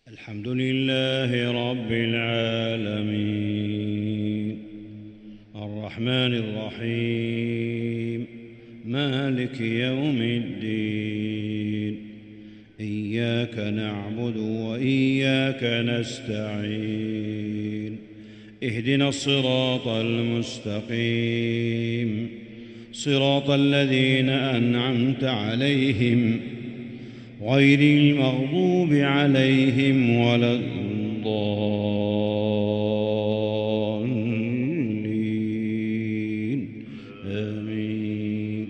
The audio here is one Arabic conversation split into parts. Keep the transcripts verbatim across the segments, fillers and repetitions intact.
الحمد لله رب العالمين الرحمن الرحيم مالك يوم الدين إياك نعبد وإياك نستعين اهدنا الصراط المستقيم صراط الذين أنعمت عليهم غير المغضوب عليهم ولا الضالين آمين.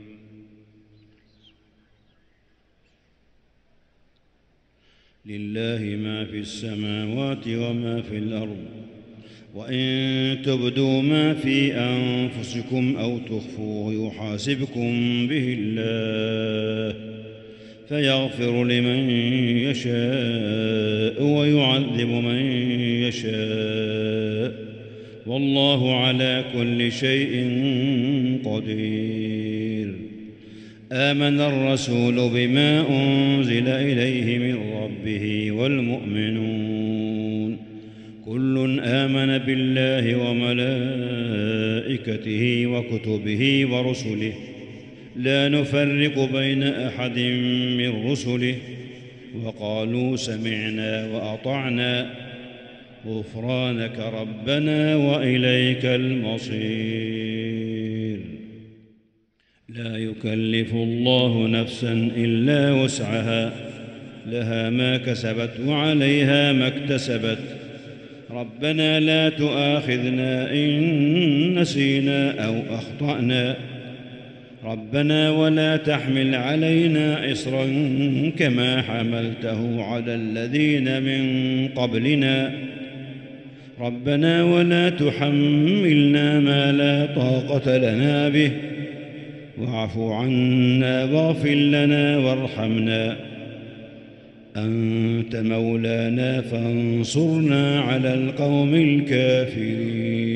لله ما في السماوات وما في الأرض وإن تبدوا ما في أنفسكم أو تخفوه يحاسبكم به الله فيغفر لمن يشاء ويعذب من يشاء والله على كل شيء قدير. آمن الرسول بما أنزل إليه من ربه والمؤمنون كل آمن بالله وملائكته وكتبه ورسله لا نفرق بين أحد من رسله وقالوا سمعنا وأطعنا غفرانك ربنا وإليك المصير. لا يكلف الله نفسا إلا وسعها لها ما كسبت وعليها ما اكتسبت ربنا لا تؤاخذنا إن نسينا أو أخطأنا ربنا ولا تحمل علينا إصرا كما حملته على الذين من قبلنا ربنا ولا تحملنا ما لا طاقة لنا به واعف عنا واغفر لنا وارحمنا أنت مولانا فانصرنا على القوم الكافرين.